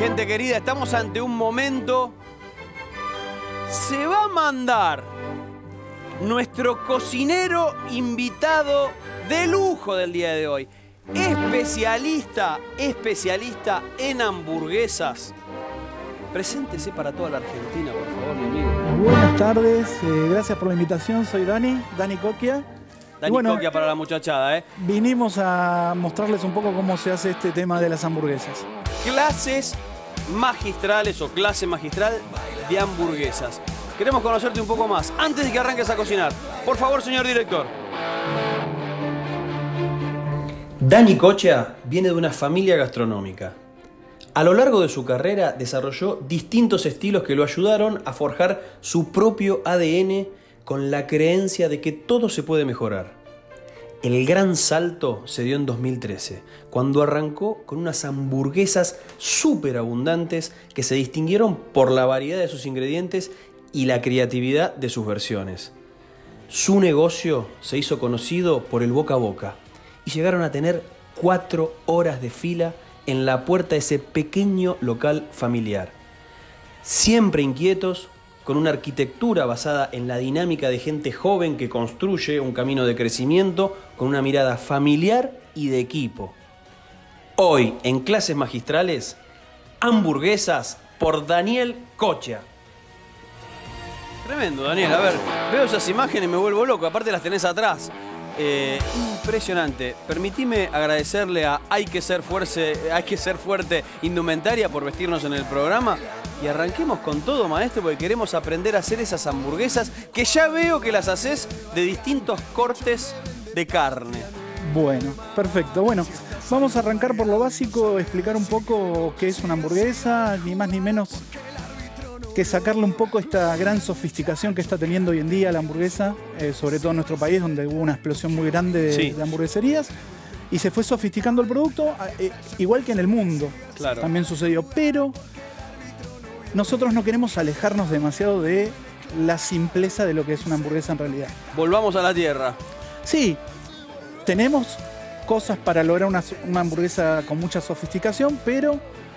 Gente querida, estamos ante un momento. Se va a mandar nuestro cocinero invitado de lujo del día de hoy. Especialista en hamburguesas. Preséntese para toda la Argentina, por favor, mi amigo. Buenas tardes, gracias por la invitación. Soy Dani Coquia. Dani Coquia para la muchachada, ¿eh? Vinimos a mostrarles un poco cómo se hace este tema de las hamburguesas. Clases magistrales o clase magistral de hamburguesas. Queremos conocerte un poco más antes de que arranques a cocinar. Por favor, señor director. Dani Coquia viene de una familia gastronómica. A lo largo de su carrera desarrolló distintos estilos que lo ayudaron a forjar su propio ADN con la creencia de que todo se puede mejorar. El gran salto se dio en 2013, cuando arrancó con unas hamburguesas súper abundantes que se distinguieron por la variedad de sus ingredientes y la creatividad de sus versiones. Su negocio se hizo conocido por el boca a boca y llegaron a tener 4 horas de fila en la puerta de ese pequeño local familiar. Siempre inquietos, con una arquitectura basada en la dinámica de gente joven que construye un camino de crecimiento con una mirada familiar y de equipo. Hoy, en Clases Magistrales, hamburguesas por Daniel Coquia. Tremendo, Daniel. A ver, veo esas imágenes y me vuelvo loco. Aparte las tenés atrás. Impresionante. Permitime agradecerle a Hay que ser fuerte Indumentaria por vestirnos en el programa. Y arranquemos con todo, maestro, porque queremos aprender a hacer esas hamburguesas que ya veo que las haces de distintos cortes de carne. Bueno, perfecto. Bueno, vamos a arrancar por lo básico, explicar un poco qué es una hamburguesa, ni más ni menos que sacarle un poco esta gran sofisticación que está teniendo hoy en día la hamburguesa, sobre todo en nuestro país, donde hubo una explosión muy grande de hamburgueserías, y se fue sofisticando el producto, igual que en el mundo. Claro. También sucedió, pero nosotros no queremos alejarnos demasiado de la simpleza de lo que es una hamburguesa en realidad. Volvamos a la tierra. Sí, tenemos cosas para lograr una hamburguesa con mucha sofisticación, pero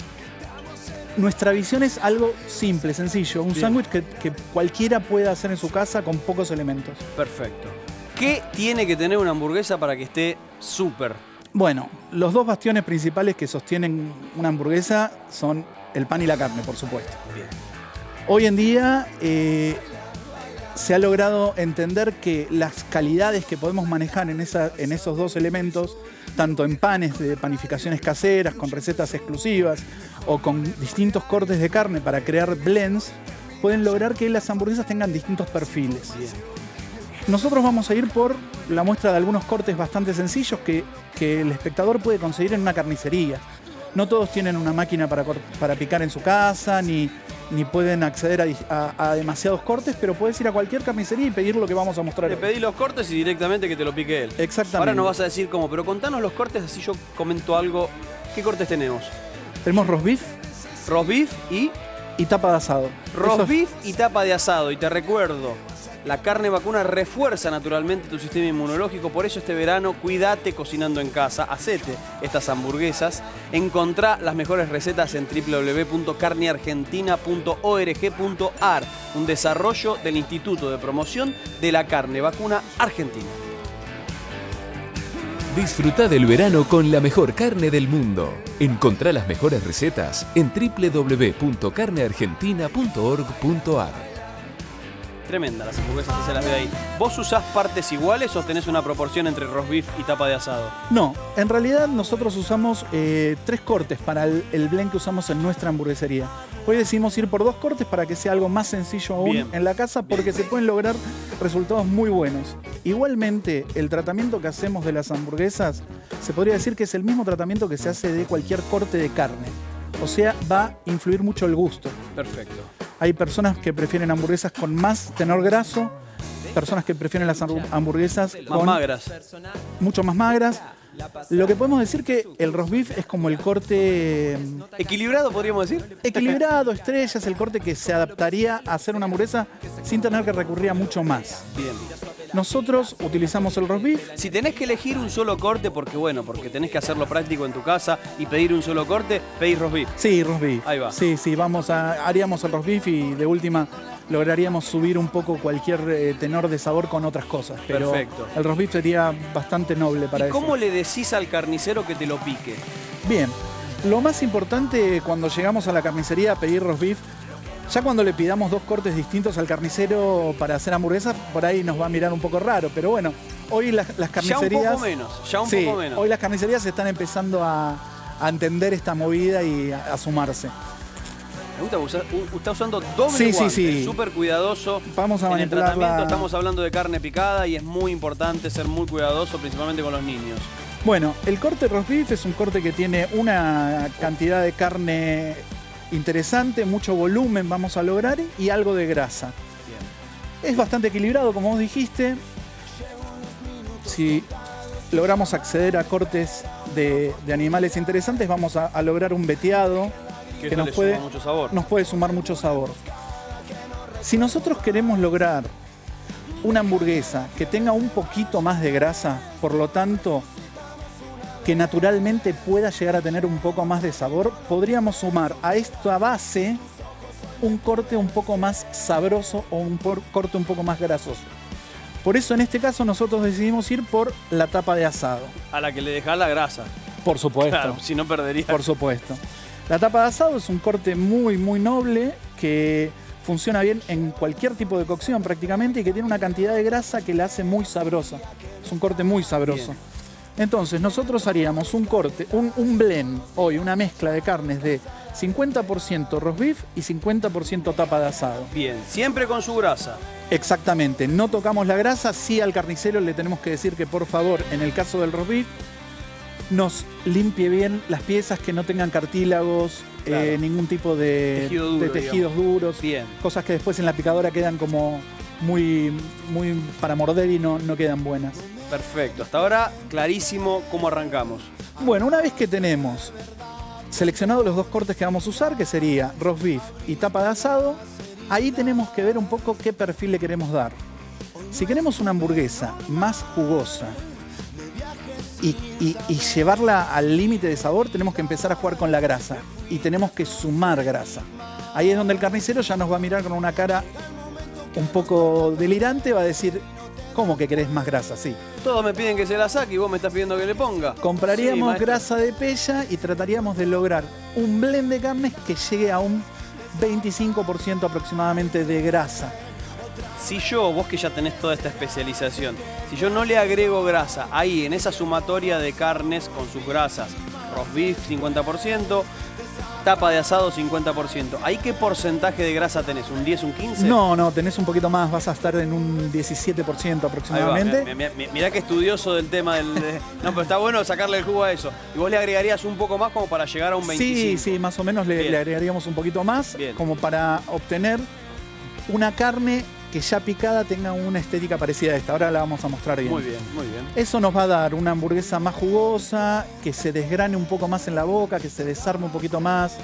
nuestra visión es algo simple, sencillo. Un sándwich que cualquiera pueda hacer en su casa con pocos elementos. Perfecto. ¿Qué tiene que tener una hamburguesa para que esté súper? Bueno, los dos bastiones principales que sostienen una hamburguesa son el pan y la carne, por supuesto. Bien. Hoy en día se ha logrado entender que las calidades que podemos manejar en esos dos elementos, tanto en panes de panificaciones caseras, con recetas exclusivas o con distintos cortes de carne para crear blends, pueden lograr que las hamburguesas tengan distintos perfiles. Bien. Nosotros vamos a ir por la muestra de algunos cortes bastante sencillos que el espectador puede conseguir en una carnicería. No todos tienen una máquina para picar en su casa, ni pueden acceder a demasiados cortes, pero puedes ir a cualquier carnicería y pedir lo que vamos a mostrar. Le pedí los cortes y directamente que te lo pique él. Exactamente. Ahora nos vas a decir cómo, pero contanos los cortes, así yo comento algo. ¿Qué cortes tenemos? Tenemos roast beef. Roast beef y tapa de asado. Roast beef y tapa de asado. Y te recuerdo, la carne vacuna refuerza naturalmente tu sistema inmunológico, por eso este verano cuídate cocinando en casa, hacete estas hamburguesas, encontrá las mejores recetas en www.carneargentina.org.ar, un desarrollo del Instituto de Promoción de la Carne Vacuna Argentina. Disfruta del verano con la mejor carne del mundo. Encontrá las mejores recetas en www.carneargentina.org.ar. Tremenda las hamburguesas que se las ve ahí. ¿Vos usás partes iguales o tenés una proporción entre roast beef y tapa de asado? No, en realidad nosotros usamos 3 cortes para el blend que usamos en nuestra hamburguesería. Hoy decidimos ir por 2 cortes para que sea algo más sencillo aún en la casa, porque se pueden lograr resultados muy buenos. Igualmente, el tratamiento que hacemos de las hamburguesas se podría decir que es el mismo tratamiento que se hace de cualquier corte de carne. O sea, va a influir mucho el gusto. Perfecto. Hay personas que prefieren hamburguesas con más tenor graso, personas que prefieren las hamburguesas más magras, mucho más magras, Lo que podemos decir que el roast beef es como el corte ¿Equilibrado, podríamos decir? equilibrado, estrella, es el corte que se adaptaría a hacer una hamburguesa sin tener que recurrir a mucho más. Bien. Nosotros utilizamos el roast beef. Si tenés que elegir un solo corte, porque porque tenés que hacerlo práctico en tu casa y pedir un solo corte, pedís roast beef. Sí, roast beef. Ahí va. Sí, haríamos el roast beef y de última lograríamos subir un poco cualquier tenor de sabor con otras cosas. Pero Perfecto. el roast beef sería bastante noble para ¿Y eso. cómo le decís al carnicero que te lo pique? Bien, lo más importante cuando llegamos a la carnicería a pedir roast beef, ya cuando le pidamos 2 cortes distintos al carnicero para hacer hamburguesas, por ahí nos va a mirar un poco raro, pero bueno, hoy las carnicerías... Ya un poco menos. Hoy las carnicerías están empezando a entender esta movida y a sumarse. Me gusta, está usando doble Sí, guante, sí. súper cuidadoso. Vamos a en el manipular tratamiento la... estamos hablando de carne picada y es muy importante ser muy cuidadoso, principalmente con los niños. Bueno, el corte roast beef es un corte que tiene una cantidad de carne interesante, mucho volumen vamos a lograr y algo de grasa. Bien. Es bastante equilibrado, como vos dijiste. Si logramos acceder a cortes de animales interesantes, vamos a lograr un veteado que eso nos le puede, suma mucho sabor. nos puede sumar mucho sabor. Si nosotros queremos lograr una hamburguesa que tenga un poquito más de grasa, por lo tanto, que naturalmente pueda llegar a tener un poco más de sabor, podríamos sumar a esta base un corte un poco más sabroso o un corte un poco más grasoso. Por eso en este caso nosotros decidimos ir por la tapa de asado. A la que le dejás la grasa. Por supuesto. Claro, si no perdería. Por supuesto. La tapa de asado es un corte muy, muy noble que funciona bien en cualquier tipo de cocción prácticamente y que tiene una cantidad de grasa que la hace muy sabrosa. Es un corte muy sabroso. Bien. Entonces nosotros haríamos un corte, un blend, hoy una mezcla de carnes de 50% roast beef y 50% tapa de asado. Bien, siempre con su grasa. Exactamente, no tocamos la grasa, sí al carnicero le tenemos que decir que por favor, en el caso del roast beef, nos limpie bien las piezas, que no tengan cartílagos, Claro. Ningún tipo de tejidos duros, Bien. cosas que después en la picadora quedan como muy para morder y no quedan buenas. Perfecto, hasta ahora clarísimo cómo arrancamos. Bueno, una vez que tenemos seleccionados los 2 cortes que vamos a usar, que sería roast beef y tapa de asado, ahí tenemos que ver un poco qué perfil le queremos dar. Si queremos una hamburguesa más jugosa y llevarla al límite de sabor, tenemos que empezar a jugar con la grasa y tenemos que sumar grasa. Ahí es donde el carnicero ya nos va a mirar con una cara un poco delirante, va a decir, ¿cómo que querés más grasa? Sí. Todos me piden que se la saque y vos me estás pidiendo que le ponga. Compraríamos Sí, maestro. grasa de pella y trataríamos de lograr un blend de carnes que llegue a un 25% aproximadamente de grasa. Si yo, vos que ya tenés toda esta especialización, si yo no le agrego grasa ahí en esa sumatoria de carnes con sus grasas, roast beef 50%, tapa de asado 50%, ¿ahí qué porcentaje de grasa tenés? ¿Un 10, un 15? No, tenés un poquito más, vas a estar en un 17% aproximadamente. Ahí va, mirá que estudioso del tema del... No, pero está bueno sacarle el jugo a eso. Y vos le agregarías un poco más como para llegar a un 25. Sí, más o menos le agregaríamos un poquito más, Bien. como para obtener una carne que ya picada tenga una estética parecida a esta. Ahora la vamos a mostrar bien. Muy bien, muy bien. Eso nos va a dar una hamburguesa más jugosa, que se desgrane un poco más en la boca, que se desarme un poquito más.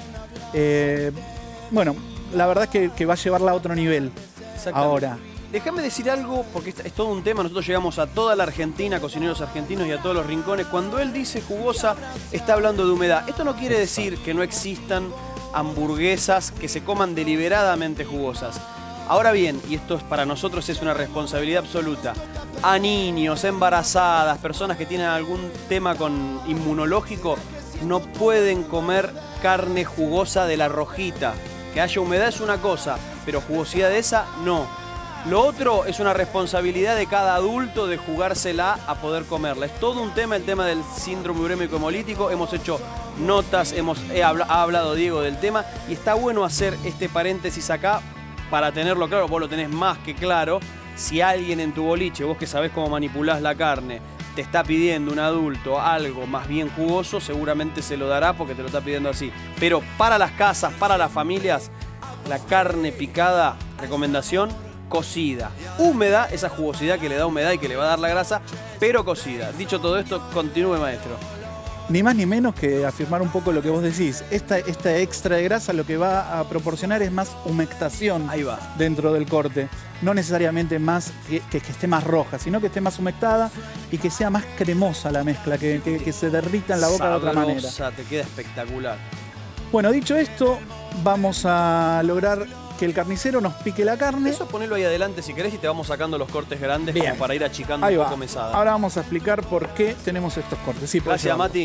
Bueno, la verdad es que va a llevarla a otro nivel. Exactamente. Ahora. Déjame decir algo, porque es todo un tema. Nosotros llegamos a toda la Argentina, cocineros argentinos y a todos los rincones. Cuando él dice jugosa, está hablando de humedad. Esto no quiere decir que no existan hamburguesas que se coman deliberadamente jugosas. Ahora bien, y esto para nosotros es una responsabilidad absoluta, a niños, embarazadas, personas que tienen algún tema inmunológico, no pueden comer carne jugosa de la rojita. Que haya humedad es una cosa, pero jugosidad de esa, no. Lo otro es una responsabilidad de cada adulto de jugársela a poder comerla. Es todo un tema, el tema del síndrome urémico hemolítico. Hemos hecho notas, ha hablado Diego del tema y está bueno hacer este paréntesis acá para tenerlo claro. Vos lo tenés más que claro. Si alguien en tu boliche, vos que sabés cómo manipulás la carne, te está pidiendo un adulto algo más bien jugoso, seguramente se lo dará porque te lo está pidiendo así. Pero para las casas, para las familias, la carne picada, recomendación, cocida. Húmeda, esa jugosidad que le da humedad y que le va a dar la grasa, pero cocida. Dicho todo esto, continúe, maestro. Ni más ni menos que afirmar un poco lo que vos decís. Esta extra de grasa lo que va a proporcionar es más humectación. Ahí va. Dentro del corte. No necesariamente más que esté más roja, sino que esté más humectada y que sea más cremosa la mezcla, que se derrita en la boca de otra manera. Te queda espectacular. Bueno, dicho esto, vamos a lograr que el carnicero nos pique la carne. Eso ponelo ahí adelante si querés y te vamos sacando los cortes grandes. Bien. Como para ir achicando Ahí un va. poco mesada. Ahora vamos a explicar por qué tenemos estos cortes. Sí, gracias, Mati.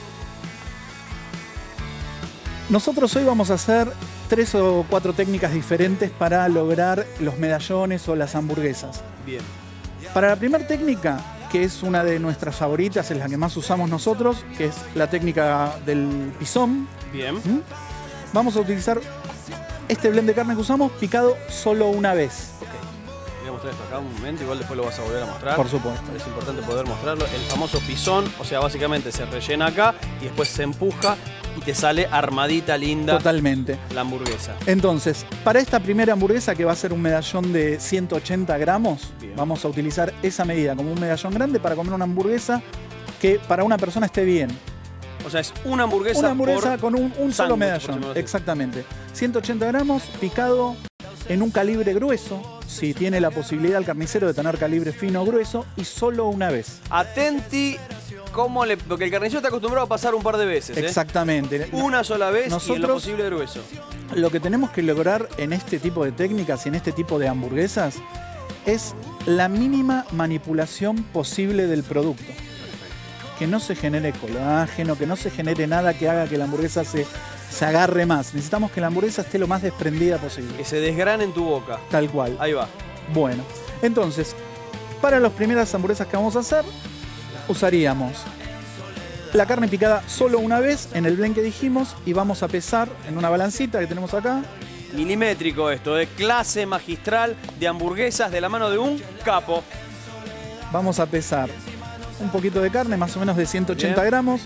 Nosotros hoy vamos a hacer 3 o 4 técnicas diferentes para lograr los medallones o las hamburguesas. Bien. Para la primera técnica, que es una de nuestras favoritas, es la que más usamos nosotros, que es la técnica del pisón. Bien. Vamos a utilizar este blend de carne que usamos picado solo una vez. Ok. Voy a mostrar esto acá un momento, igual después lo vas a volver a mostrar. Por supuesto. Es importante poder mostrarlo. El famoso pisón, o sea, básicamente se rellena acá y después se empuja y te sale armadita, linda. Totalmente. La hamburguesa. Entonces, para esta primera hamburguesa, que va a ser un medallón de 180 gramos, bien, vamos a utilizar esa medida como un medallón grande para comer una hamburguesa que para una persona esté bien. O sea, es una hamburguesa con un solo medallón. Exactamente. 180 gramos picado en un calibre grueso, si tiene la posibilidad el carnicero de tener calibre fino o grueso, y solo una vez. Atenti, porque el carnicero está acostumbrado a pasar un par de veces. Exactamente. Una sola vez nosotros, y en lo posible grueso. Lo que tenemos que lograr en este tipo de técnicas y en este tipo de hamburguesas es la mínima manipulación posible del producto. Que no se genere colágeno, que no se genere nada que haga que la hamburguesa se agarre más. Necesitamos que la hamburguesa esté lo más desprendida posible. Que se desgrane en tu boca. Tal cual. Ahí va. Bueno, entonces, para las primeras hamburguesas que vamos a hacer, usaríamos la carne picada solo una vez en el blend que dijimos y vamos a pesar en una balancita que tenemos acá. Milimétrico esto, de clase magistral de hamburguesas de la mano de un capo. Vamos a pesar un poquito de carne, más o menos de 180 gramos.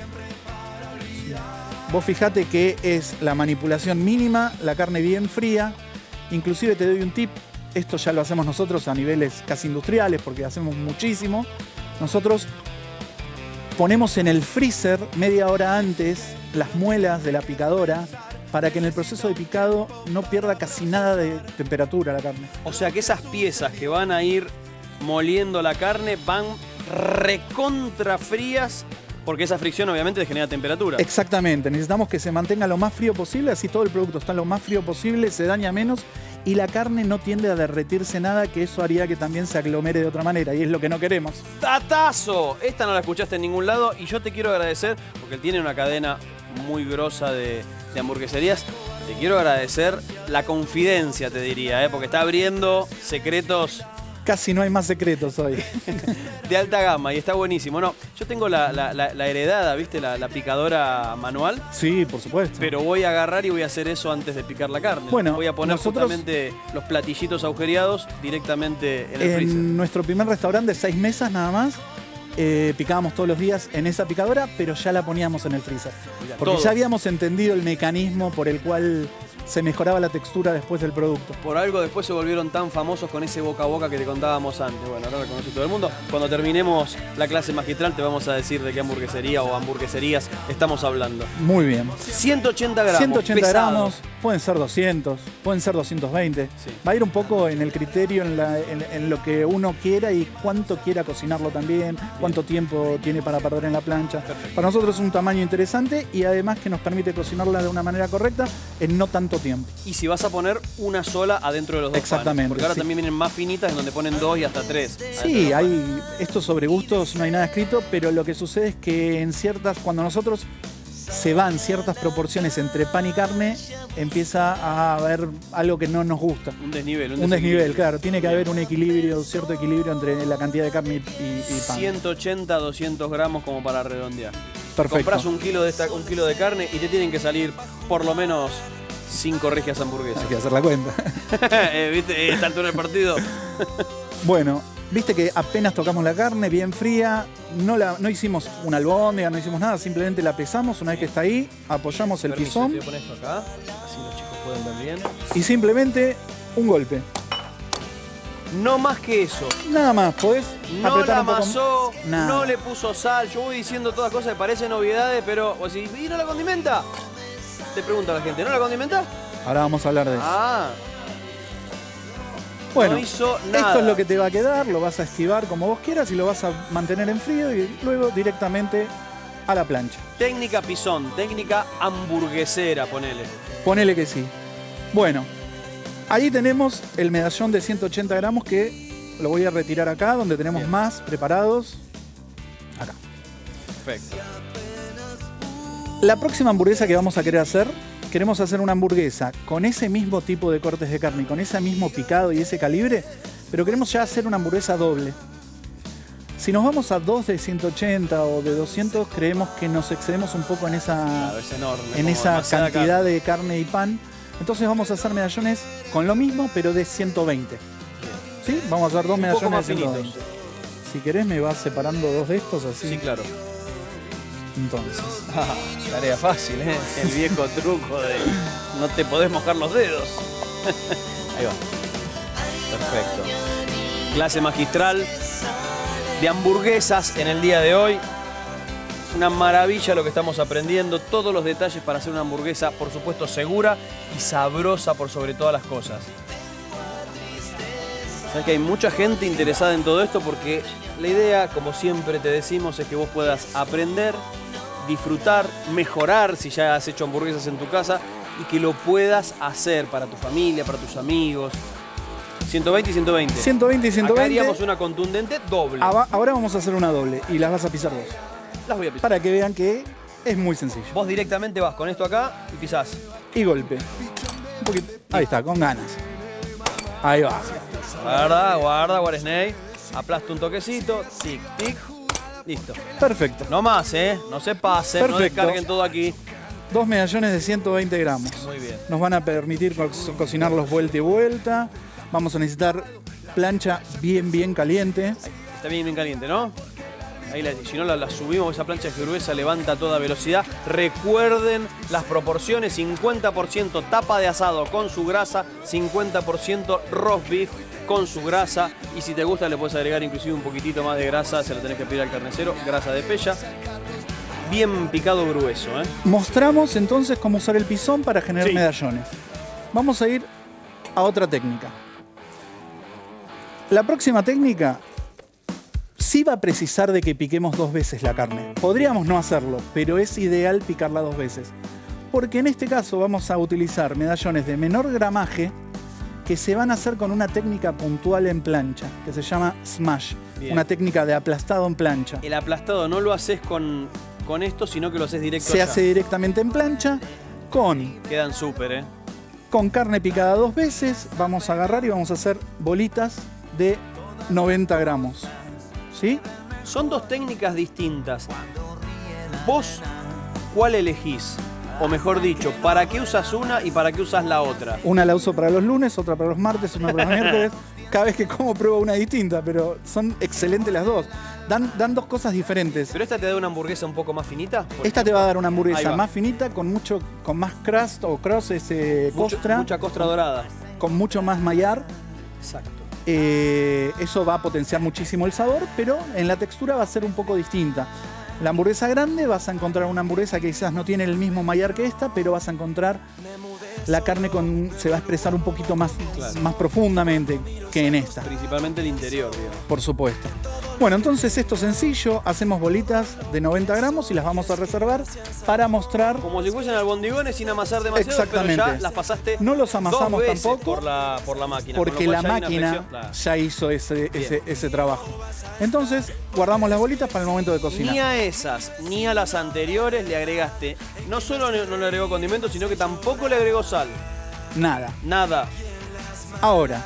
Vos fijate que es la manipulación mínima, la carne bien fría. Inclusive te doy un tip, esto ya lo hacemos nosotros a niveles casi industriales porque hacemos muchísimo. Nosotros ponemos en el freezer media hora antes las muelas de la picadora para que en el proceso de picado no pierda casi nada de temperatura la carne. O sea que esas piezas que van a ir moliendo la carne van recontra frías porque esa fricción obviamente genera temperatura. Exactamente, necesitamos que se mantenga lo más frío posible, así todo el producto está lo más frío posible, se daña menos y la carne no tiende a derretirse nada, que eso haría que también se aglomere de otra manera y es lo que no queremos. ¡Tatazo! Esta no la escuchaste en ningún lado y yo te quiero agradecer porque él tiene una cadena muy grosa de hamburgueserías. Te quiero agradecer la confidencia, te diría, porque está abriendo secretos. Casi no hay más secretos hoy. De alta gama y está buenísimo. No, yo tengo la heredada, ¿viste? La picadora manual. Sí, por supuesto. Pero voy a agarrar y voy a hacer eso antes de picar la carne. Bueno, voy a poner justamente los platillitos agujereados directamente en el freezer. En nuestro primer restaurante de 6 mesas nada más, picábamos todos los días en esa picadora, pero ya la poníamos en el freezer. Porque ya habíamos entendido el mecanismo por el cual se mejoraba la textura después del producto. Por algo después se volvieron tan famosos con ese boca a boca que te contábamos antes. Bueno, ahora lo conoce todo el mundo. Cuando terminemos la clase magistral te vamos a decir de qué hamburguesería o hamburgueserías estamos hablando. Muy bien. 180 gramos. 180 gramos, pueden ser 200, pueden ser 220. Sí. Va a ir un poco en el criterio, en lo que uno quiera y cuánto quiera cocinarlo también, cuánto tiempo tiene para perder en la plancha. Perfecto. Para nosotros es un tamaño interesante y además que nos permite cocinarla de una manera correcta en no tanto tiempo. Y si vas a poner una sola adentro de los dos Exactamente, panes, porque ahora sí. también vienen más finitas en donde ponen 2 y hasta 3. Sí, hay esto sobre gustos, no hay nada escrito, pero lo que sucede es que cuando nosotros se van ciertas proporciones entre pan y carne, empieza a haber algo que no nos gusta. Un desnivel. Un desnivel, claro. Tiene que haber un equilibrio, cierto equilibrio entre la cantidad de carne y pan. 180, 200 gramos como para redondear. Perfecto. Comprás un kilo de carne y te tienen que salir por lo menos 5 regias hamburguesas. Hay que hacer la cuenta. ¿Viste? Esta altura del partido. Bueno, viste que apenas tocamos la carne bien fría, no hicimos una albóndiga, no hicimos nada, simplemente la pesamos. Una vez que está ahí, apoyamos el Permiso, pisón te voy a poner esto acá, así los chicos pueden ver bien. y simplemente un golpe. No más que eso. Nada más, podés No apretar la un poco. amasó, Nada. no le puso sal. Yo voy diciendo todas cosas que parecen novedades, pero vos decís, ¿y no la condimenta? Te pregunta la gente, ¿no la condimenta? Ahora vamos a hablar de eso. Ah, Bueno, no hizo nada. esto es lo que te va a quedar, lo vas a estivar como vos quieras y lo vas a mantener en frío y luego directamente a la plancha. técnica pisón, técnica hamburguesera, ponele. Ponele que sí. Bueno, ahí tenemos el medallón de 180 gramos que lo voy a retirar acá, donde tenemos Bien. más preparados. Acá. Perfecto. La próxima hamburguesa que vamos a querer hacer, queremos hacer una hamburguesa con ese mismo tipo de cortes de carne, con ese mismo picado y ese calibre, pero queremos ya hacer una hamburguesa doble. Si nos vamos a 2 de 180 o de 200, creemos que nos excedemos un poco en esa, Claro, es enorme. en como esa demasiada cantidad carne. de carne y pan. Entonces vamos a hacer medallones con lo mismo, pero de 120. ¿Sí? Vamos a hacer dos Un poco medallones más de finitos. 120. Si querés me vas separando dos de estos así. Sí, claro. Entonces. Tarea fácil, ¿eh? El viejo truco de no te podés mojar los dedos. Ahí va. Perfecto. Clase magistral de hamburguesas en el día de hoy. Una maravilla lo que estamos aprendiendo. Todos los detalles para hacer una hamburguesa, por supuesto, segura y sabrosa por sobre todas las cosas. Sabes que hay mucha gente interesada en todo esto porque la idea, como siempre te decimos, es que vos puedas aprender, disfrutar, mejorar si ya has hecho hamburguesas en tu casa y que lo puedas hacer para tu familia, para tus amigos. 120 y 120. 120 y 120. Acá haríamos una contundente doble. Ahora vamos a hacer una doble y las vas a pisar vos. Las voy a pisar. Para que vean que es muy sencillo. Vos directamente vas con esto acá y pisás. Y golpe. Un poquito. Ahí está, con ganas. Ahí va. Guarda, guarda, Snake. Aplasta un toquecito. Tic, tic. Listo. Perfecto. No más, ¿eh? No se pasen, no Perfecto. descarguen todo aquí. Dos medallones de 120 gramos. Muy bien. Nos van a permitir cocinarlos vuelta y vuelta. Vamos a necesitar plancha bien caliente. Está bien caliente, ¿no? Ahí si no la subimos, esa plancha es gruesa, levanta a toda velocidad. Recuerden las proporciones, 50% tapa de asado con su grasa, 50% roast beef con su grasa. Y si te gusta le puedes agregar inclusive un poquitito más de grasa, se lo tenés que pedir al carnicero, grasa de pella. Bien picado grueso, ¿eh? Mostramos entonces cómo usar el pisón para generar Sí. medallones. Vamos a ir a otra técnica. La próxima técnica sí va a precisar de que piquemos 2 veces la carne. Podríamos no hacerlo, pero es ideal picarla 2 veces. Porque en este caso vamos a utilizar medallones de menor gramaje que se van a hacer con una técnica puntual en plancha, que se llama smash. Bien. Una técnica de aplastado en plancha. El aplastado no lo haces con esto, sino que lo haces directo Se allá. hace directamente en plancha con Quedan súper, ¿eh? Con carne picada 2 veces, vamos a agarrar y vamos a hacer bolitas de 90 gramos. ¿Sí? Son dos técnicas distintas. ¿Vos cuál elegís? O mejor dicho, ¿para qué usas una y para qué usas la otra? Una la uso para los lunes, otra para los martes, una para los miércoles. Cada vez que como pruebo una distinta, pero son excelentes las dos. Dan dos cosas diferentes. ¿Pero esta te da una hamburguesa un poco más finita? por Esta te va a dar una Ahí hamburguesa va. más finita, con más crust o cross, costra, Mucha costra dorada. con mucho más mayar. Exacto. Eso va a potenciar muchísimo el sabor, pero en la textura va a ser un poco distinta. La hamburguesa grande vas a encontrar una hamburguesa que quizás no tiene el mismo mayar que esta, pero vas a encontrar la carne se va a expresar un poquito más, Claro. más profundamente que en esta, Principalmente el interior, digamos. por supuesto. Bueno, entonces esto es sencillo, hacemos bolitas de 90 gramos y las vamos a reservar para mostrar. Como si fuesen albondigones sin amasar demasiado, Exactamente. pero ya las pasaste No los amasamos 2 veces tampoco, por la máquina. porque con la lo cual ya hay una máquina fricción. Claro. ya hizo ese trabajo. Entonces, guardamos las bolitas para el momento de cocinar. Ni a esas, ni a las anteriores le agregaste. No solo no le agregó condimentos, sino que tampoco le agregó sal. Nada. Nada. Ahora,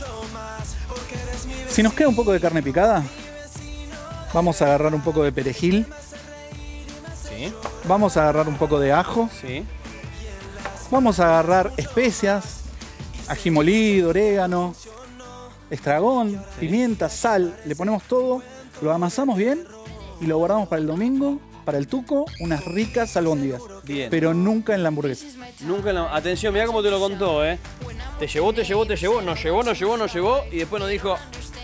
si nos queda un poco de carne picada, vamos a agarrar un poco de perejil, Sí, vamos a agarrar un poco de ajo, sí. vamos a agarrar especias, ají molido, orégano, estragón, pimienta, sal, le ponemos todo, lo amasamos bien y lo guardamos para el domingo para el tuco, unas ricas albóndigas. Bien. Pero nunca en la hamburguesa. Nunca en la... Atención, mirá cómo te lo contó, ¿eh? Te llevó, no llevó, y después nos dijo...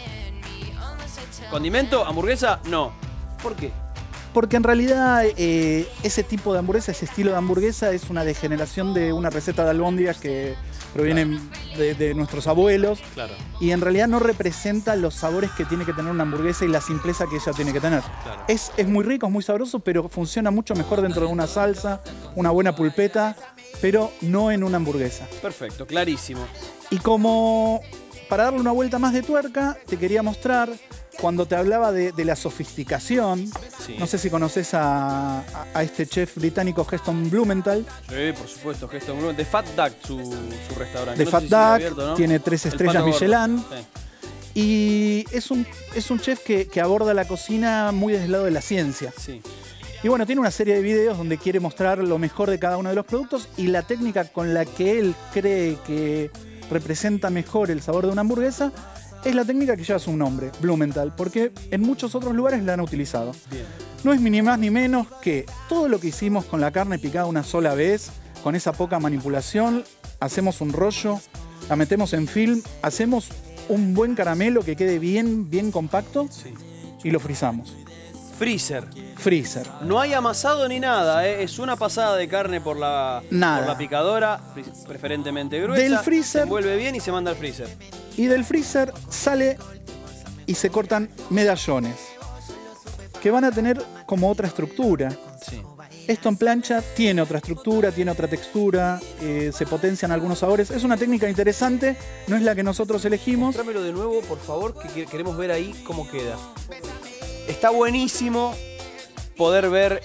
¿Condimento? ¿Hamburguesa? No. ¿Por qué? Porque en realidad ese tipo de hamburguesa, ese estilo de hamburguesa es una degeneración de una receta de albóndigas que provienen de nuestros abuelos. Claro. Y en realidad no representa los sabores que tiene que tener una hamburguesa y la simpleza que ella tiene que tener. Claro. Es muy rico, es muy sabroso, pero funciona mucho mejor dentro de una salsa, una buena pulpeta, pero no en una hamburguesa. Perfecto, clarísimo. Y como para darle una vuelta más de tuerca, te quería mostrar, cuando te hablaba de la sofisticación, Sí. no sé si conoces a este chef británico Heston Blumenthal. Sí, por supuesto, Geston Blumenthal. De Fat Duck, su restaurante. De No Fat sé si sigue Duck, abierto, ¿no? tiene 3 El estrellas Pato Gordo. Michelin. Sí. Y es un chef que aborda la cocina muy desde el lado de la ciencia. Sí. Y bueno, tiene una serie de videos donde quiere mostrar lo mejor de cada uno de los productos y la técnica con la que él cree que representa mejor el sabor de una hamburguesa es la técnica que lleva su nombre, Blumenthal, porque en muchos otros lugares la han utilizado. Bien. No es ni más ni menos que todo lo que hicimos con la carne picada una sola vez, con esa poca manipulación, hacemos un rollo, la metemos en film, hacemos un buen caramelo que quede bien compacto Sí. y lo frizamos. Freezer. Freezer. No hay amasado ni nada, ¿eh? Es una pasada de carne por la picadora, preferentemente gruesa. Del freezer. Se envuelve bien y se manda al freezer. Y del freezer sale y se cortan medallones, que van a tener como otra estructura. Sí. Esto en plancha tiene otra estructura, tiene otra textura, se potencian algunos sabores. Es una técnica interesante, no es la que nosotros elegimos. Trámelo de nuevo, por favor, que queremos ver ahí cómo queda. Está buenísimo poder ver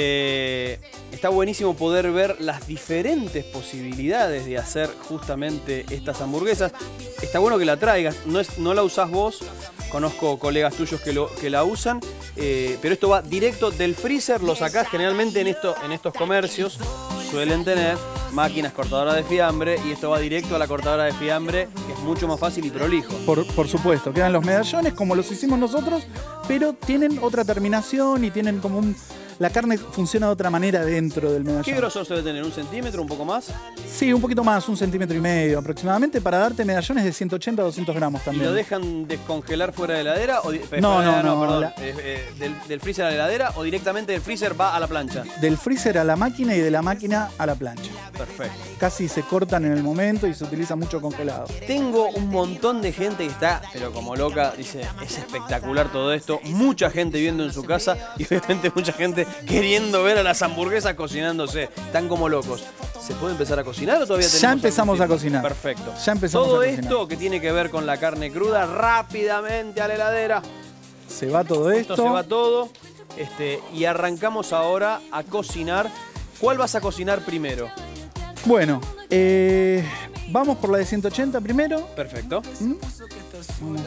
está buenísimo poder ver las diferentes posibilidades de hacer justamente estas hamburguesas. Está bueno que la traigas, no la usás vos, conozco colegas tuyos que la usan, pero esto va directo del freezer, lo sacás generalmente en estos comercios, suelen tener máquinas cortadoras de fiambre y esto va directo a la cortadora de fiambre, que es mucho más fácil y prolijo. Por supuesto, quedan los medallones como los hicimos nosotros, pero tienen otra terminación y tienen como la carne funciona de otra manera dentro del medallón. ¿Qué grosor suele tener? ¿1 centímetro? ¿Un poco más? Sí, un poquito más, 1,5 centímetros aproximadamente, para darte medallones de 180 a 200 gramos ¿Y también. lo dejan descongelar fuera de la heladera? No, Perdón. Del freezer a la heladera o directamente del freezer va a la plancha? Del freezer a la máquina y de la máquina a la plancha. Perfecto. Casi se cortan en el momento y se utiliza mucho congelado. Tengo un montón de gente que está, pero como loca, dice, es espectacular todo esto. Mucha gente viendo en su casa y obviamente mucha gente queriendo ver a las hamburguesas cocinándose. Están como locos. ¿Se puede empezar a cocinar o todavía tenemos Ya empezamos algún a tiempo? cocinar. Perfecto. Ya empezamos todo a cocinar. esto que tiene que ver con la carne cruda, rápidamente a la heladera. Se va todo esto. Esto se va todo. Y arrancamos ahora a cocinar. ¿Cuál vas a cocinar primero? Bueno, vamos por la de 180 primero. Perfecto. Vamos.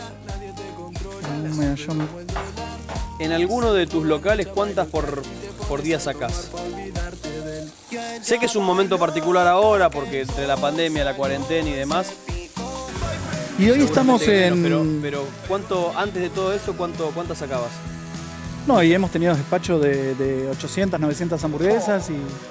Un medallón. En alguno de tus locales, ¿cuántas por día sacás? Sé que es un momento particular ahora, porque entre la pandemia, la cuarentena y demás. Y hoy estamos seguramente en... menos, pero ¿cuánto, antes de todo esto, cuántas sacabas? No, y hemos tenido despacho de 800, 900 hamburguesas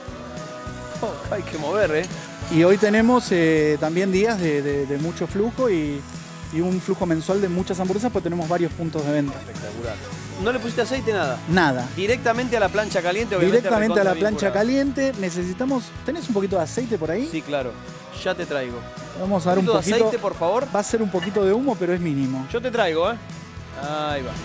Hay que mover, ¿eh? y hoy tenemos también días de mucho flujo y un flujo mensual de muchas hamburguesas, pues tenemos varios puntos de venta. Espectacular. ¿No le pusiste aceite, nada? Nada. Directamente a la plancha caliente, obviamente. Directamente a la recontra plancha bien curada. caliente. Necesitamos... ¿Tenés un poquito de aceite por ahí? Sí, claro. Ya te traigo. Vamos a dar un de poquito... aceite, por favor. Va a ser un poquito de humo, pero es mínimo. Yo te traigo, ¿eh? Ahí va.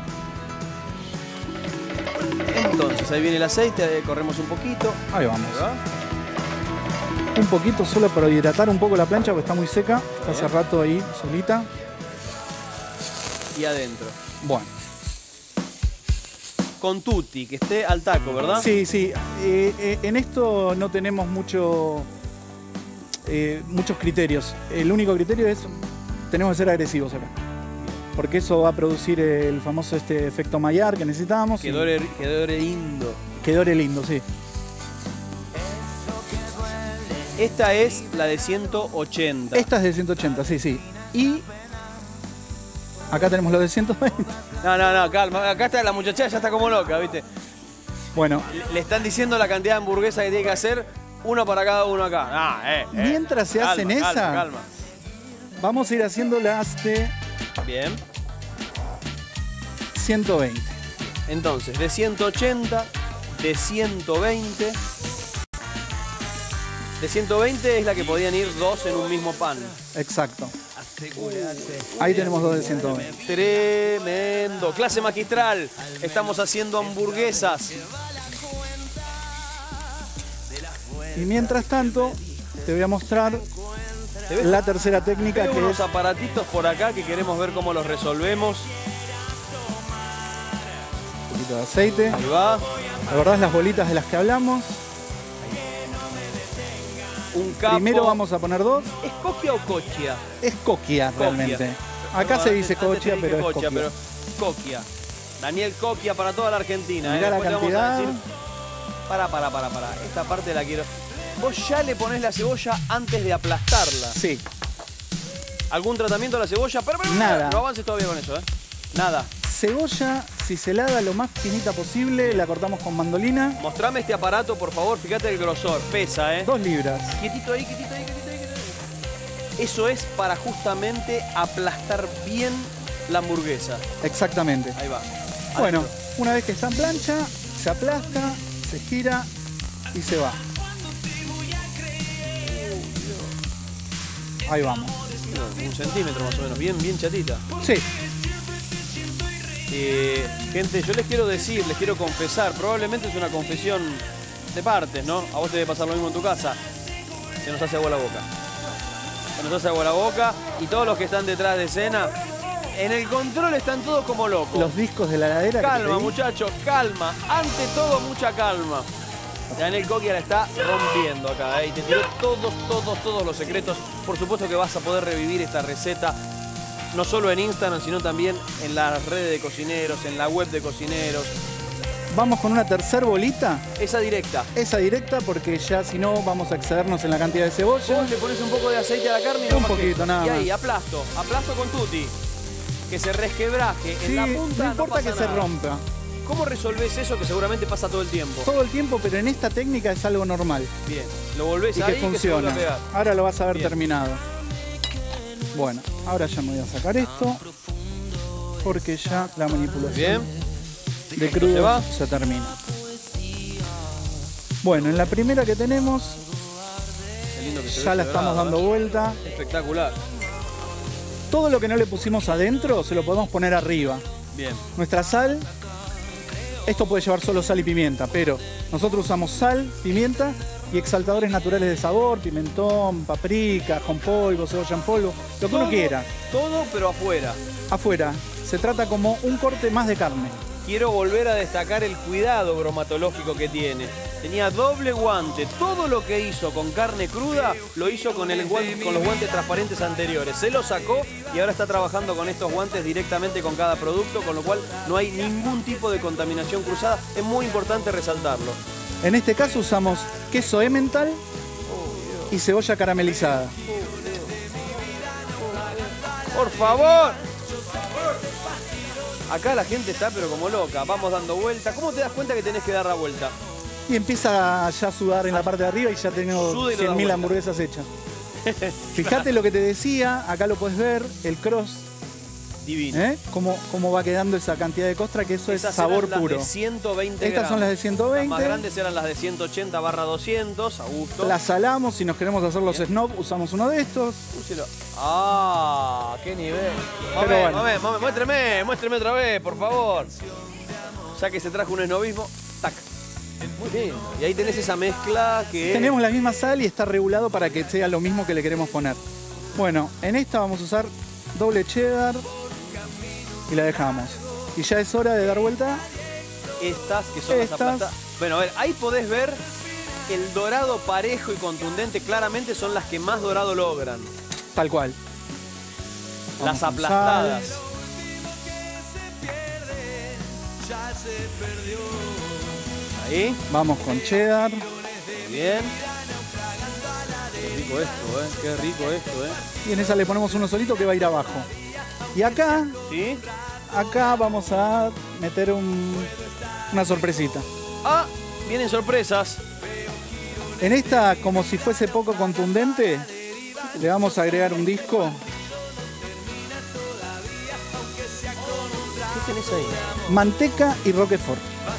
Entonces, ahí viene el aceite, corremos un poquito. Ahí vamos. Ahí va. Un poquito solo para hidratar un poco la plancha porque está muy seca. Está Bien. hace rato ahí solita. Y adentro. Bueno. Con tutti, que esté al taco, ¿verdad? Sí, sí. En esto no tenemos muchos criterios. El único criterio es tenemos que ser agresivos acá. Porque eso va a producir el famoso efecto Maillard que necesitábamos. Que dore lindo. Que dore lindo, sí. Esta es la de 180. Esta es de 180, sí, sí. Y acá tenemos los de 120. No, calma. Acá está la muchacha, ya está como loca, ¿viste? Bueno, Le están diciendo la cantidad de hamburguesas que tiene que hacer, una para cada uno acá. mientras se hacen esa, calma. vamos a ir haciendo las de Bien. 120. Entonces, de 180, de 120. De 120 es la que podían ir dos en un mismo pan. Exacto. Ahí tenemos dos de 120. Tremendo. Clase magistral. Estamos haciendo hamburguesas. Y mientras tanto, te voy a mostrar la tercera técnica, Veo que unos es aparatitos por acá que queremos ver cómo los resolvemos. un poquito de aceite. Ahí va. La verdad, las bolitas de las que hablamos. Un capo. Primero vamos a poner dos. ¿Es coquia o cochia? Es coquia realmente. Acá se dice cochia, Antes te dije pero es cochia, coquia. pero coquia. Daniel Coquia para toda la Argentina. Mirá la Después te cantidad. vamos a decir. Para. Esta parte la quiero. Vos ya le ponés la cebolla antes de aplastarla. Sí. ¿Algún tratamiento a la cebolla? Pero, Nada. No avances todavía con eso, ¿eh? Nada. Cebolla ciselada lo más finita posible, la cortamos con mandolina. Mostrame este aparato, por favor. Fíjate el grosor. Pesa, ¿eh? 2 libras. Quietito ahí. Eso es para justamente aplastar bien la hamburguesa. Exactamente. Ahí va. Bueno, Adentro. una vez que está en plancha, se aplasta, se gira y se va. Ahí vamos. Un centímetro más o menos. Bien chatita. Sí, Gente, yo les quiero decir, les quiero confesar, probablemente es una confesión de partes, ¿no? A vos te debe pasar lo mismo en tu casa. Se nos hace agua la boca. Se nos hace agua la boca y todos los que están detrás de escena, en el control están todos como locos. los discos de la heladera. que te Calma, pedí. muchachos, calma. Ante todo, mucha calma. Daniel Coquia la está rompiendo acá, ¿eh? Y te tiró todos los secretos. Por supuesto que vas a poder revivir esta receta no solo en Instagram, sino también en las redes de cocineros, en la web de cocineros. Vamos con una tercer bolita. Esa directa. Esa directa, porque ya si no vamos a excedernos en la cantidad de cebolla. Vos le pones un poco de aceite a la carne y no Un más que poquito, eso. nada Y ahí, más. aplasto con tutti. Que se resquebraje Sí, en la punta. no importa pasa que se nada. rompa. ¿Cómo resolvés eso que seguramente pasa todo el tiempo? Todo el tiempo, pero en esta técnica es algo normal. Bien, lo volvés Y ahí que que se vuelve funciona. a pegar. Ahora lo vas a ver Bien. terminado. Bueno, ahora ya me voy a sacar esto, porque ya la manipulación Bien. de ¿Se crudo va? se termina. Bueno, en la primera que tenemos, Qué lindo que se ve ya la ese estamos dorado, dando vuelta. ¿eh? Espectacular. Todo lo que no le pusimos adentro se lo podemos poner arriba. Bien. Nuestra sal, esto puede llevar solo sal y pimienta, pero nosotros usamos sal, pimienta y exaltadores naturales de sabor, pimentón, paprika, ajo en polvo, cebolla en polvo, lo que uno quiera. Todo, pero afuera. Afuera, se trata como un corte más de carne. Quiero volver a destacar el cuidado bromatológico que tiene. Tenía doble guante. Todo lo que hizo con carne cruda lo hizo con los guantes transparentes anteriores. Se lo sacó y ahora está trabajando con estos guantes directamente con cada producto, con lo cual no hay ningún tipo de contaminación cruzada. Es muy importante resaltarlo. En este caso usamos queso emmental y cebolla caramelizada. ¡Por favor! Acá la gente está pero como loca. Vamos dando vuelta. ¿Cómo te das cuenta que tenés que dar la vuelta? Y empieza ya a sudar en la parte de arriba y ya tenemos Suda y lo da 100.000 vuelta. hamburguesas hechas. Fíjate lo que te decía, acá lo puedes ver, el cross, Divino. ¿eh? Cómo va quedando esa cantidad de costra, que eso Esas es sabor eran las puro. de 120 Estas son las de 120. Las más grandes eran las de 180/200, a gusto. Las salamos, si nos queremos hacer los snob, usamos uno de estos. Úselo. ¡Ah! ¡Qué nivel! Pero Mame, bueno. muéstreme otra vez, por favor. Ya que se trajo un esnobismo, tac. Muy bien. Y ahí tenés esa mezcla que... Tenemos la misma sal y está regulado para que sea lo mismo que le queremos poner. Bueno, en esta vamos a usar doble cheddar y la dejamos. Y ya es hora de dar vuelta. Estas que son las Estas. aplastadas. Bueno, a ver, ahí podés ver el dorado parejo y contundente. Claramente son las que más dorado logran. Tal cual. Las Vamos con aplastadas. sal. Ahí. Vamos con cheddar. Muy bien. Qué rico esto, ¿eh? Qué rico esto, ¿eh? Y en esa le ponemos uno solito que va a ir abajo. Y acá ¿Sí? vamos a meter una sorpresita. Ah, vienen sorpresas. En esta, como si fuese poco contundente, le vamos a agregar un disco. ¿Qué tenés ahí? Manteca y Roquefort.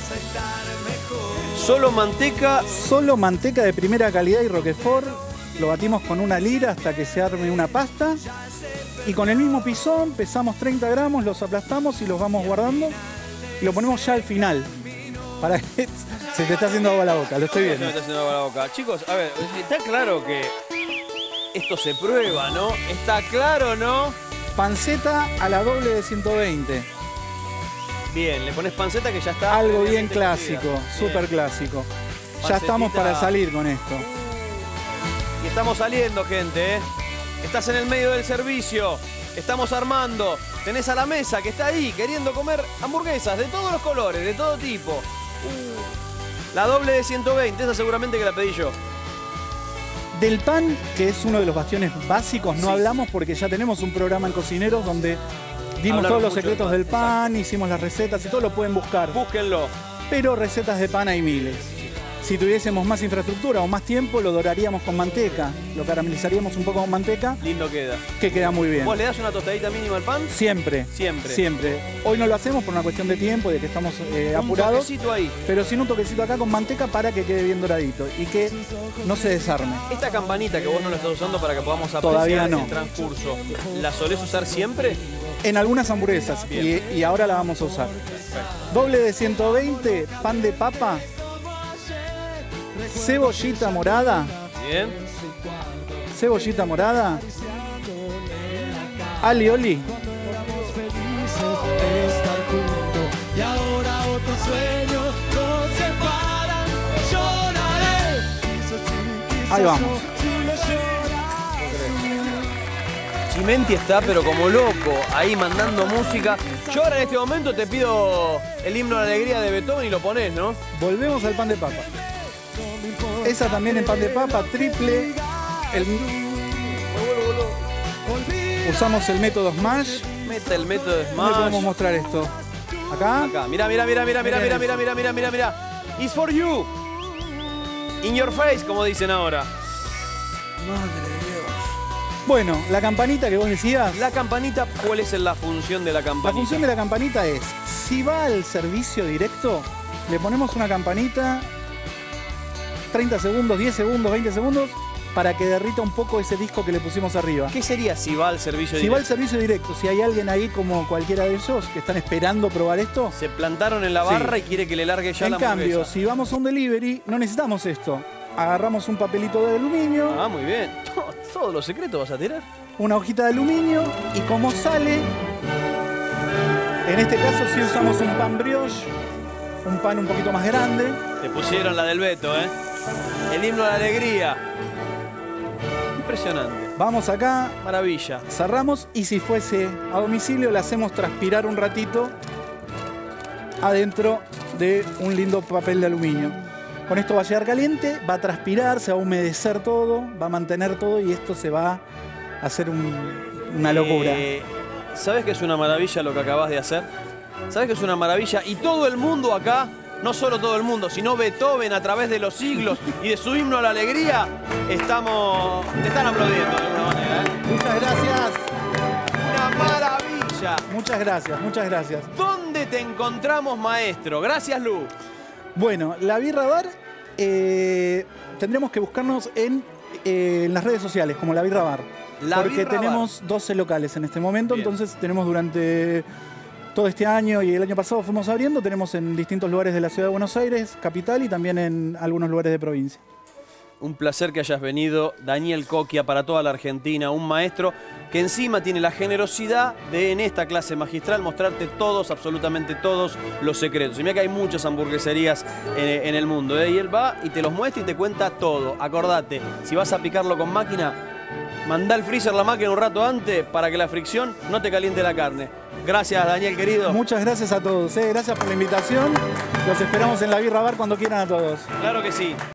Solo manteca. Solo manteca de primera calidad y Roquefort. Lo batimos con una lira hasta que se arme una pasta. Y con el mismo pisón pesamos 30 gramos, los aplastamos y los vamos guardando. Y lo ponemos ya al final. Para que se te está haciendo agua la boca, lo estoy viendo. Se me está haciendo agua la boca. Chicos, a ver, está claro que esto se prueba, ¿no? Está claro, ¿no? Panceta a la doble de 120. Bien, le pones panceta que ya está. Algo bien previamente clásico, cocida. súper clásico. Ya estamos Pancetita. para salir con esto. Y estamos saliendo, gente, ¿eh? Estás en el medio del servicio. Estamos armando. Tenés a la mesa que está ahí queriendo comer hamburguesas de todos los colores, de todo tipo. La doble de 120, esa seguramente que la pedí yo. Del pan, que es uno de los bastiones básicos, no Sí. hablamos porque ya tenemos un programa en Cocineros donde dimos Hablaron todos los mucho secretos del del pan, pan, hicimos las recetas y todo lo pueden buscar. Búsquenlo. Pero recetas de pan hay miles. Si tuviésemos más infraestructura o más tiempo, lo doraríamos con manteca. Lo caramelizaríamos un poco con manteca, Lindo queda. que queda muy bien. ¿Vos le das una tostadita mínima al pan? Siempre. Siempre. Siempre. Hoy no lo hacemos por una cuestión de tiempo, de que estamos Un apurados. toquecito ahí. Pero sin un toquecito acá con manteca para que quede bien doradito y que no se desarme. Esta campanita que vos no la estás usando para que podamos apreciar Todavía no. el transcurso, ¿la solés usar siempre? En algunas hamburguesas y ahora la vamos a usar. Doble de 120, pan de papa, cebollita morada, Bien. alioli, Y ahora otros sueños nos separan. Lloraré. ahí vamos. Chimenti está pero como loco, ahí mandando música. Yo ahora en este momento te pido el himno a la alegría de Beethoven y lo ponés, ¿no? Volvemos al pan de papa. Esa también en pan de papa, triple. Usamos el método Smash. Meta el método de ¿Dónde podemos Smash. mostrar esto? Acá. Acá, mira. It's for you. In your face, como dicen ahora. Bueno, la campanita que vos decías. La campanita, ¿cuál es la función de la La campanita? función de la campanita es, si va al servicio directo, le ponemos una campanita, 30 segundos, 10 segundos, 20 segundos, para que derrita un poco ese disco que le pusimos arriba. ¿Qué sería si va al servicio Si va al directo? servicio directo, si hay alguien ahí como cualquiera de ellos que están esperando probar esto, Se plantaron en la barra y quiere que le largue ya en la cambio, hamburguesa. si vamos a un delivery, no necesitamos esto. Agarramos un papelito de aluminio, Ah, muy bien. Todos los secretos vas a tirar. una hojita de aluminio y como sale, en este caso sí usamos un pan brioche, un pan un poquito más grande. Te pusieron la del Beto, ¿eh? El himno a la alegría. Impresionante. Vamos acá, Maravilla. cerramos y si fuese a domicilio le hacemos transpirar un ratito adentro de un lindo papel de aluminio. Con esto va a llegar caliente, va a transpirar, se va a humedecer todo, va a mantener todo y esto se va a hacer una locura. ¿Sabes que es una maravilla lo que acabas de hacer? ¿Sabes que es una maravilla? Y todo el mundo acá, no solo todo el mundo, sino Beethoven a través de los siglos y de su himno a la alegría, te están aplaudiendo de alguna manera, ¿eh? Muchas gracias, Una maravilla. muchas gracias. ¿Dónde te encontramos, maestro? Gracias, Lu. Bueno, la Birra Bar tendremos que buscarnos en las redes sociales como la Birra Bar. La porque Birra tenemos 12 locales en este momento, Bien. entonces tenemos durante todo este año y el año pasado fuimos abriendo, tenemos en distintos lugares de la ciudad de Buenos Aires, capital y también en algunos lugares de provincia. Un placer que hayas venido, Daniel Coquia, para toda la Argentina, un maestro que encima tiene la generosidad de en esta clase magistral mostrarte todos, absolutamente todos los secretos. Y mira que hay muchas hamburgueserías en el mundo, ¿eh? Y él va y te los muestra y te cuenta todo. Acordate, si vas a picarlo con máquina, mandá al freezer la máquina un rato antes para que la fricción no te caliente la carne. Gracias, Daniel, querido. Muchas gracias a todos, gracias por la invitación, los esperamos en la Birra Bar cuando quieran a todos. Claro que sí.